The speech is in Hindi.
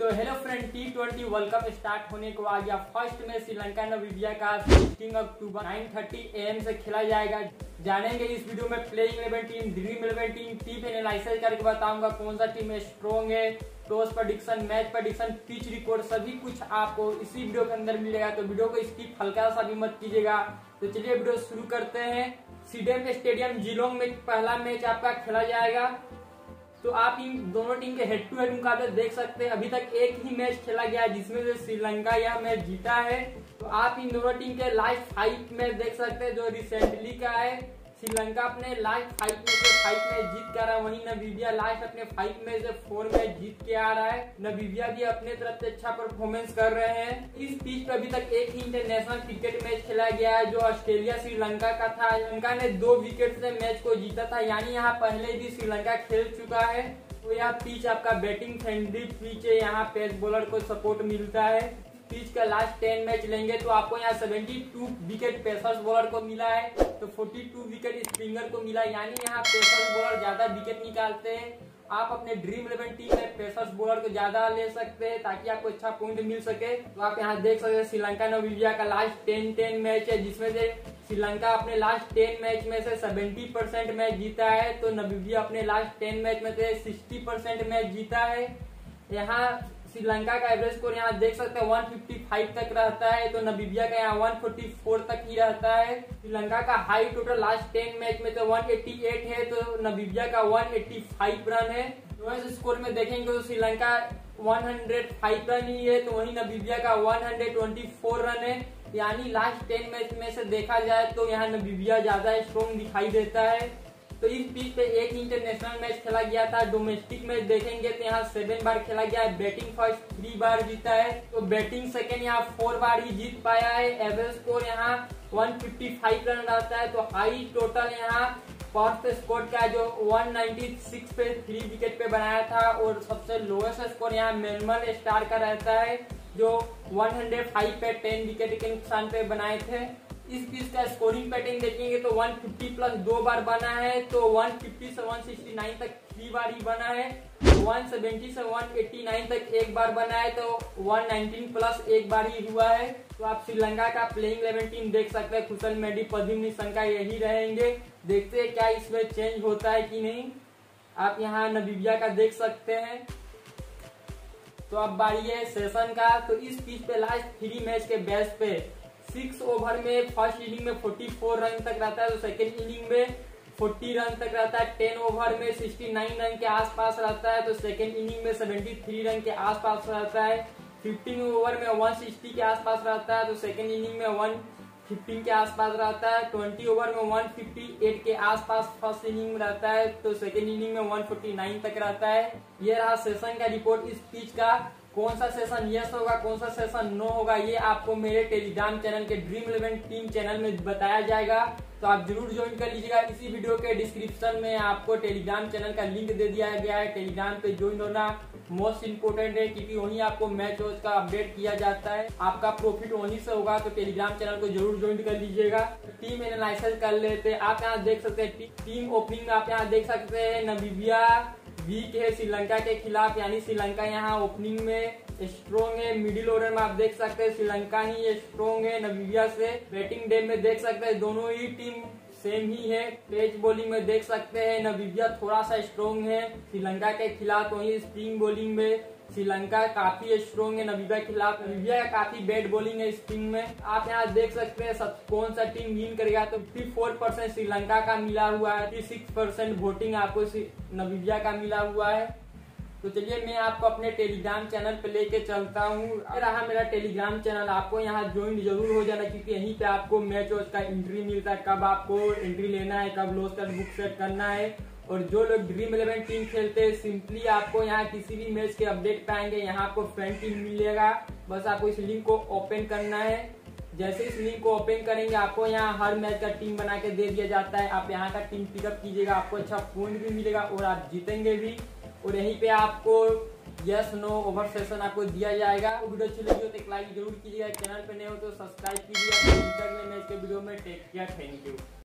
तो hello friend, T20 world cup start होने को आ गया। फर्स्ट में श्रीलंका नामीबिया का 16 अक्टूबर 9:30 AM से खेला जाएगा। जानेंगे इस वीडियो में playing 11 team, dream 11 team, team analysis करके बताऊंगा कौन सा टीम स्ट्रॉन्ग है, toss prediction, match prediction, pitch record, सभी कुछ आपको इसी वीडियो के अंदर मिलेगा। तो वीडियो को स्किप हल्का सा भी मत कीजिएगा। तो चलिए वीडियो शुरू करते हैं। सीडेम स्टेडियम जिलोंग में पहला मैच आपका खेला जाएगा। तो आप इन दोनों टीम के हेड टू हेड मुकाबले देख सकते हैं। अभी तक एक ही मैच खेला गया है जिसमें से श्रीलंका यह मैच जीता है। तो आप इन दोनों टीम के लास्ट 5 मैच देख सकते हैं जो रिसेंटली का है। श्रीलंका अपने लास्ट 5 में से 5 मैच जीत कर रहा है, वहीं नामीबिया लास्ट अपने 5 में से 4 मैच जीत के आ रहा है। नामीबिया भी अपने तरफ से अच्छा परफॉर्मेंस कर रहे हैं। इस पिच पे अभी तक एक ही इंटरनेशनल क्रिकेट मैच खेला गया है जो ऑस्ट्रेलिया श्रीलंका का था। श्रीलंका ने 2 विकेट से मैच को जीता था, यानी यहाँ पहले भी श्रीलंका खेल चुका है। तो यह पिच आपका बैटिंग फ्रेंडली पिच है, यहाँ पेस बॉलर को सपोर्ट मिलता है। पिच का लास्ट 10 मैच लेंगे तो आपको यहाँ 72 विकेट पेसर्स बॉलर को मिला है, तो 42 विकेट स्पिनर को मिला, यानी यहाँ पेसर्स बॉलर ज्यादा विकेट निकालते हैं। आप अपने ड्रीम 11 टीम में पेसर्स बॉलर को ज्यादा ले सकते हैं ताकि आपको अच्छा पॉइंट मिल सके। तो आप यहाँ देख सकते हैं श्रीलंका नामीबिया का लास्ट 10 मैच है जिसमें से श्रीलंका अपने लास्ट 10 मैच में से 70% मैच जीता है, तो नामीबिया अपने लास्ट 10 मैच में से 60% मैच जीता है। यहाँ श्रीलंका का एवरेज स्कोर यहाँ देख सकते हैं 155 तक रहता है, तो नामीबिया का यहाँ 144 तक ही रहता है। श्रीलंका का हाई टोटल लास्ट 10 मैच में तो 188 है, तो नामीबिया का 185 रन है। लोएस्ट स्कोर में देखेंगे तो श्रीलंका 105 रन ही है, तो वहीं नामीबिया का 124 रन है। यानी लास्ट 10 मैच में से देखा जाए तो यहाँ नामीबिया ज्यादा स्ट्रॉन्ग दिखाई देता है। तो इस पिच पे एक इंटरनेशनल मैच खेला गया था। डोमेस्टिक मैच देखेंगे तो यहाँ 7 बार खेला गया है। बैटिंग फर्स्ट 3 बार जीता है, तो बैटिंग सेकेंड यहाँ 4 बार ही जीत पाया है। एवरेज स्कोर यहाँ 155 रन रहता है, तो हाई टोटल यहाँ फर्स्ट स्कोर का जो 196 पे 3 विकेट पे बनाया था, और सबसे लोएस्ट स्कोर यहाँ मेलमन स्टार का रहता है जो 105 पे 10 विकेट के नुकसान पे बनाए थे। इस पिच का स्कोरिंग पैटर्न देखेंगे तो 150 प्लस 2 बार बना है, तो 150 से 169 तक 3 बार ही बना है। 170 से 189 तक 1 बार बना है, तो 119 प्लस 1 बार ही हुआ है। तो आप श्रीलंका का प्लेइंग 11 टीम देख सकते हैं। कुशल मेंडी, प्रद्युम्न निशंका यही रहेंगे। देखते हैं क्या इसमें चेंज होता है कि नहीं। आप यहाँ नामीबिया का देख सकते हैं। तो अब बारी है सेशन का। तो इस पिच पे लास्ट 3 मैच के बेस पे 6 ओवर में फर्स्ट इनिंग में 44 रन तक रहता है, तो सेकेंड इनिंग में 40 रन तक रहता है। 10 ओवर में 69 रन के आसपास रहता है, तो सेकेंड इनिंग में 73 रन के आसपास रहता है। 15 ओवर में 160 के आसपास रहता है, तो सेकेंड इनिंग में 115 के आसपास रहता है। 20 ओवर में 158 के आसपास फर्स्ट इनिंग में रहता है, तो सेकेंड इनिंग में 149 तक रहता है। ये रहा सेशन का रिपोर्ट इस पिच का। कौन सा सेशन यस होगा, कौन सा सेशन नो होगा, ये आपको मेरे टेलीग्राम चैनल के ड्रीम 11 टीम चैनल में बताया जाएगा। तो आप जरूर ज्वाइन कर लीजिएगा। इसी वीडियो के डिस्क्रिप्शन में आपको टेलीग्राम चैनल का लिंक दे दिया गया है। टेलीग्राम पे ज्वाइन होना मोस्ट इम्पोर्टेंट है, क्योंकि वहीं आपको मैच वॉच का अपडेट किया जाता है। आपका प्रॉफिट वहीं से होगा, तो टेलीग्राम चैनल को जरूर ज्वाइन कर लीजिएगा। टीम एनालिसिस कर लेते हैं। आप यहाँ देख सकते हैं टीम ओपनिंग में आप यहाँ देख सकते हैं नामीबिया वीक है श्रीलंका के खिलाफ, यानी श्रीलंका यहाँ ओपनिंग में स्ट्रॉन्ग है। मिडिल ऑर्डर में आप देख सकते हैं श्रीलंका ही स्ट्रॉन्ग है नामीबिया से। बैटिंग डेप में देख सकते हैं दोनों ही टीम सेम ही है। पेस बॉलिंग में देख सकते हैं नामीबिया थोड़ा सा स्ट्रॉन्ग है श्रीलंका के खिलाफ, वहीं स्पिन बॉलिंग में श्रीलंका काफी स्ट्रॉन्ग है नामीबिया के खिलाफ। नामीबिया का काफी बैड बॉलिंग है स्पिन में। आप यहाँ देख सकते हैं कौन सा टीम विन करेगा, तो 54% श्रीलंका का मिला हुआ है, 36% वोटिंग आपको नामीबिया का मिला हुआ है। तो चलिए मैं आपको अपने टेलीग्राम चैनल पे लेके चलता हूँ। रहा मेरा टेलीग्राम चैनल, आपको यहाँ ज्वाइन जरूर हो जाना, क्योंकि यहीं पे आपको मैच वॉच का एंट्री मिलता है, कब आपको एंट्री लेना है, कब लॉस का बुक सेट करना है। और जो लोग ड्रीम 11 टीम खेलते हैं सिंपली आपको यहाँ किसी भी मैच के अपडेट पाएंगे, यहाँ आपको फ्रेंड टीम मिलेगा। बस आपको इस लिंक को ओपन करना है। जैसे इस लिंक को ओपन करेंगे आपको यहाँ हर मैच का टीम बना के दे दिया जाता है। आप यहाँ का टीम पिकअप कीजिएगा, आपको अच्छा पॉइंट भी मिलेगा और आप जीतेंगे भी। और यहीं पे आपको यस नो ओवर सेशन आपको दिया जाएगा। वीडियो अच्छी लगी हो तो एक लाइक जरूर कीजिएगा। चैनल पे नए हो तो सब्सक्राइब कीजिएगा। मैच के वीडियो में टेक केयर, थैंक यू।